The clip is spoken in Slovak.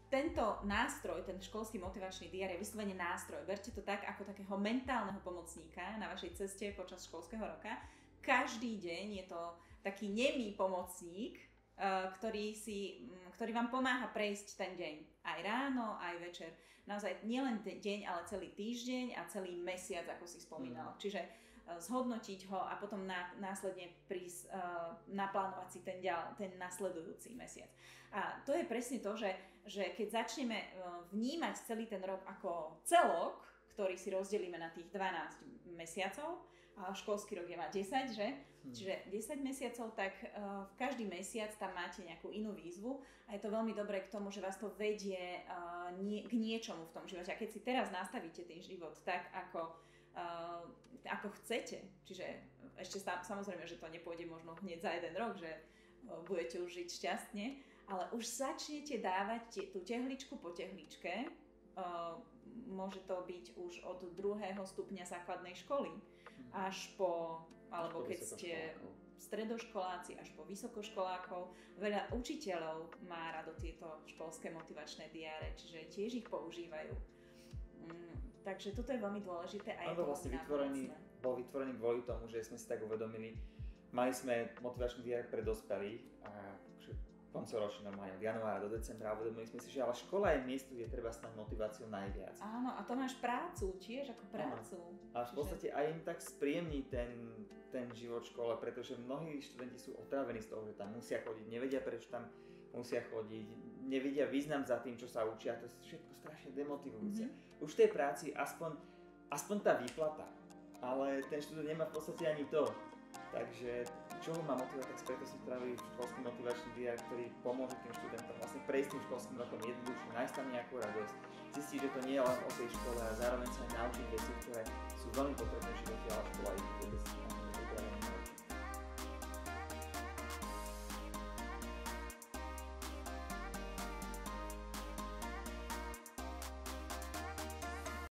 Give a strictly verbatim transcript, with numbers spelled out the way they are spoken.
tento nástroj, ten školský motivačný diár je vyslovene nástroj. Berte to tak ako takého mentálneho pomocníka na vašej ceste počas školského roka. Každý deň je to taký nemý pomocník, ktorý, si, ktorý vám pomáha prejsť ten deň. Aj ráno, aj večer. Naozaj nielen deň, ale celý týždeň a celý mesiac, ako si spomínal. Mm. Čiže zhodnotiť ho a potom ná, následne prísť, uh, naplánovať si ten, ďal, ten nasledujúci mesiac. A to je presne to, že, že keď začneme uh, vnímať celý ten rok ako celok, ktorý si rozdelíme na tých dvanásť mesiacov, a školský rok je má desať, že? Hmm. Čiže desať mesiacov, tak uh, v každý mesiac tam máte nejakú inú výzvu a je to veľmi dobré k tomu, že vás to vedie uh, nie, k niečomu v tom živote. A keď si teraz nastavíte ten život tak, ako, uh, ako chcete, čiže ešte sa, samozrejme, že to nepôjde možno hneď za jeden rok, že uh, budete už žiť šťastne, ale už začnete dávať te, tú tehličku po tehličke. Uh, môže to byť už od druhého stupňa základnej školy až po, alebo keď ste stredoškoláci, až po vysokoškolákov. Veľa učiteľov má rado tieto školské motivačné diáre, čiže tiež ich používajú. Mm, takže toto je veľmi dôležité a je to vlastne vytvorený, bol vytvorený kvôli tomu, že sme si tak uvedomili, mali sme motivačný diár pre dospelých a koncoročne normálne od januára do decembra a uvedomili sme si, že ale škola je miesto, kde treba snať motiváciu najviac. Áno, a to máš prácu, tiež ako prácu. Áno. A v podstate aj im tak spríjemní ten, ten život v škole, pretože mnohí študenti sú otrávení z toho, že tam musia chodiť, nevedia prečo tam musia chodiť, nevidia význam za tým, čo sa učia, to je všetko strašne demotivujúce. Mm-hmm. Už v tej práci aspoň, aspoň tá výplata, ale ten študent nemá v podstate ani to. Takže čo ho má motivovať, tak preto som spravil školský motivačný diár, ktorý pomôže tým študentom vlastne prejsť tým školským rokom jednoduchšie, nájsť tam nejakú radosť, zistiť, že to nie je len o tej škole a zároveň sa aj naučiť veci, ktoré sú veľmi potrebné v živote, ale škola je to vôbec.